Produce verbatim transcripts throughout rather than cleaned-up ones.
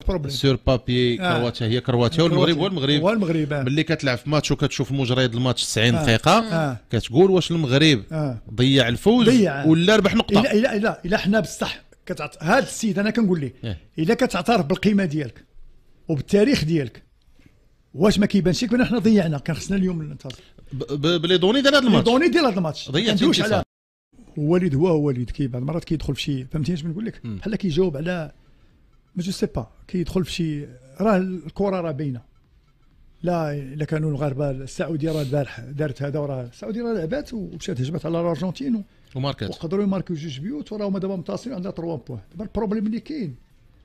سور بابي كرواتيا هي كرواتيا والمغرب هو المغرب هو المغرب. ملي كتلعب في ماتش وكتشوف مجريات الماتش تسعين دقيقه آه. كتقول واش المغرب آه. ضيع الفوز ضيع. ولا ربح نقطه. الا الا الا الا حنا بصح كتعط هذا السيد انا كنقول ليه إيه. الا كتعترف بالقيمه ديالك وبالتاريخ ديالك واش ما كيبانش لك بان حنا ضيعنا كان خصنا اليوم ننتصر بلي دوني ديال هذا الماتش دوني ديال هذا الماتش ضيعتي على وليد هو وليد كي بعض المرات كيدخل في شي فهمتي اش بنقول لك بحال كيجاوب على ما جو سي با كيدخل في شي راه الكره راه باينه لا الا كانوا المغاربه السعوديه راه البارح دارت هذا وراه السعوديه راه لعبات ومشات هجمات على الارجنتين وماركات وقدروا يماركيو جوج بيوت وراه هما دابا منتصرين عندها ثلاثة بوان. دابا البروبليم اللي كاين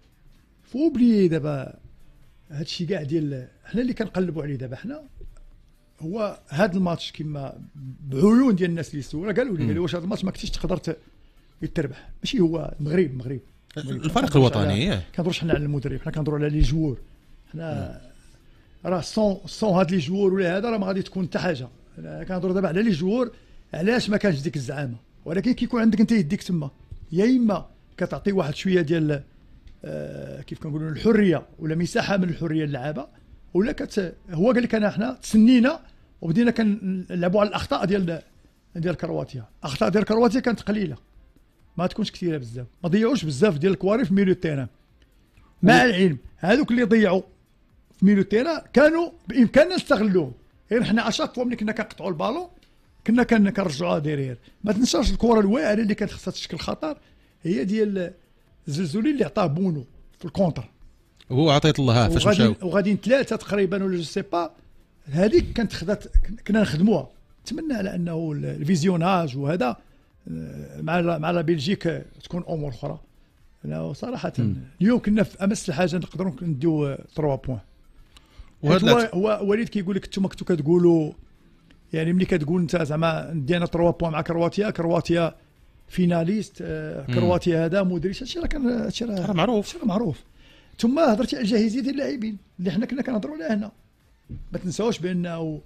فوبلي دابا هذا الشيء كاع ديال حنا اللي كنقلبوا عليه دابا حنا هو هذا الماتش كما بعيون ديال الناس اللي سولوا قالوا لي واش هذا الماتش ما كنتيش تقدر يتربح ماشي هو المغرب المغرب الفريق الوطني ما كنهضروش حنا على المدرب حنا كنهضروا على لي جوور حنا راه سون سون هاد لي جوور ولا هذا راه ما غادي تكون حتى حاجه كنهضروا دابا على لي جوور علاش ما كانش ديك الزعامه ولكن كيكون عندك انت يديك تما يا اما كتعطي واحد شويه ديال آه كيف كنقولوا الحريه ولا مساحه من الحريه للعابه ولا كت هو قال لك انا حنا تسنينا وبدينا كنلعبوا على الاخطاء ديال ديال كرواتيا الاخطاء ديال كرواتيا كانت قليله ما تكونش كثيره بزاف ما ضيعوش بزاف ديال الكواري في ميليو تيران مع العلم هذوك اللي ضيعوا في ميليو تيران كانوا بامكاننا نستغلوهم غير حنا اشاك فوا ملي كنا كنقطعوا البالون كنا كنرجعوها ديرير ما تنساش الكره الواعره اللي كانت خصها تشكل خطر هي ديال الزلزولي اللي عطاه بونو في الكونتر هو عطيت الله فاش مشاو وغاديين ثلاثه تقريبا ولا جو سي با هذيك كانت خدات كنا نخدموها نتمنى على انه الفيزيوناج وهذا مع مع لا بلجيك تكون امور اخرى لا صراحه م. اليوم كنا في امس الحاجه نقدروا نديو ثلاثة بوان وهذا هو, هو وليد كيقول لك انتم كنتو كتقولوا يعني ملي كتقول انت زعما دينا ثلاثة بوان مع كرواتيا كرواتيا فيناليست كرواتيا هذا مودريتش هادشي راه كان هادشي راه معروف راه معروف ثم هضرتي على الجاهزيه ديال اللاعبين اللي حنا كنا كنهضروا عليها هنا ما تنساوش بانه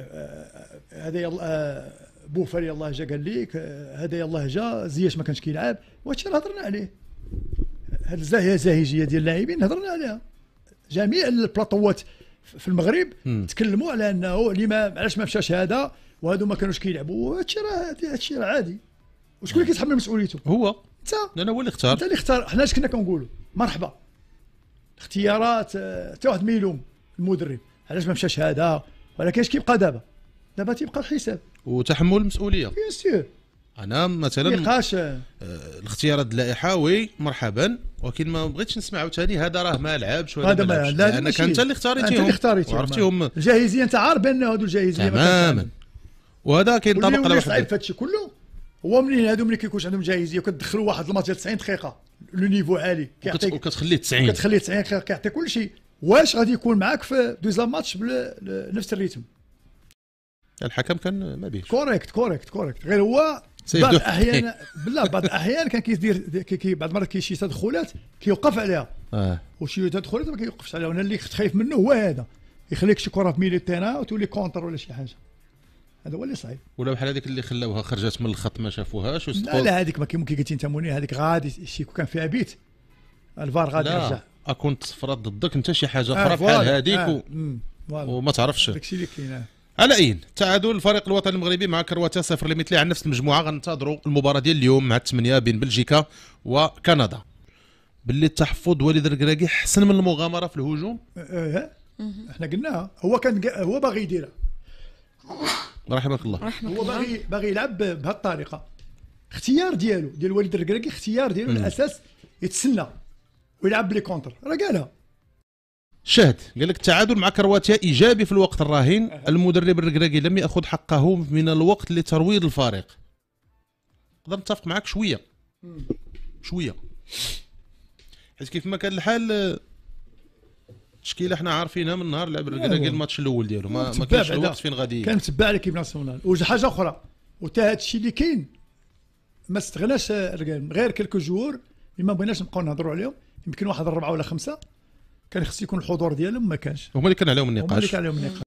هذا يلاه بوفال يلاه جا قال لك هذا يلاه جا زياش ما كانش كيلعب وهادشي راه هضرنا عليه هاد الزاهجيه ديال اللاعبين هضرنا عليها جميع البلاطوات في المغرب م. تكلموا على انه لما علاش ما مشاش هذا وهادو ما كانوش كيلعبوا هادشي راه هادشي راه عادي وشكون اللي كيتحمل مسؤوليته هو انت انا هو اللي اختار انت اللي اختار حنا اش كنا كنقولوا مرحبا اختيارات حتى واحد ما يلوم المدرب علاش ما مشاش هذا ولكن اش كيبقى دابا دابا تيبقى الحساب وتحمل المسؤوليه بيان سور انا مثلا نقاش آه الاختيارات اللائحه وي مرحبا ولكن ما بغيتش نسمع عاوتاني هذا راه ما لعبش ولا ما لعبش لان كان انت اللي اختاريتيهم وعرفتيهم الجاهزيه انت عارف بان هادو الجاهزيه تماما وهذا كينطبق على واحد صعيب فهادشي كله هو منين هادو ملي كيكونش عندهم جاهزيه وكتدخلوا واحد الماتش ديال تسعين دقيقه لو نيفو عالي كيعطيك وكتخليه تسعين كتخليه تسعين دقيقه كيعطي كل شيء واش غادي يكون معاك في دوزيام ماتش بنفس الريتم الحكم كان ما بيش كوريكت كوريكت كوريكت غير هو بعض الاحيان بالله بعض الاحيان كان كيدير كي بعض المرات كاين شي تدخلات كيوقف عليها اه وشي تدخلات ما كيوقفش عليها وانا اللي خايف منه هو هذا يخليك شي كره في ميلي تيران وتولي كونتر ولا شي حاجه هذا هو اللي صعيب ولا بحال هذيك اللي خلاوها خرجت من الخط ما شافوهاش لا لا هذيك ما كيمكن قلتي انت منير هذيك غادي شي كان فيها بيت الفار غادي يرجع لا كنت صفرات ضدك انت شي حاجه اخرى آه بحال هذيك آه. و... وما تعرفش داكشي اللي كاين على اين تعادل الفريق الوطني المغربي مع كرواتيا صفر لمثلي على نفس المجموعه غننتظروا المباراه ديال اليوم مع الثمانيه بين بلجيكا وكندا باللي التحفظ وليد الركراكي احسن من المغامره في الهجوم اه احنا قلناها هو كان هو باغي يديرها رحمك الله هو باغي باغي يلعب بهذه الطريقه اختيار ديالو ديال وليد الركراكي اختيار ديالو الاساس يتسنى ويلعب بلي كونتر راه قالها شاهد قال لك التعادل مع كرواتيا ايجابي في الوقت الراهن المدرب الركراكي لم ياخذ حقه من الوقت لترويض الفريق نقدر نتفق معك شويه شويه حيت كيف ما كان الحال تشكيله حنا عارفينها من نهار لعب الركراكي الماتش الاول ديالو ما, ما كانش الوقت فين غادي كان متبع ليكيب ناسيونال وجه حاجه اخرى وتا هذا الشيء اللي كاين ما استغناش غير كلكو جوور اللي ما بغيناش نبقاو نهضروا عليهم يمكن واحد اربعه ولا خمسه كان خص يكون الحضور ديالهم ما كانش هما اللي كان عليهم النقاش هما اللي كان عليهم النقاش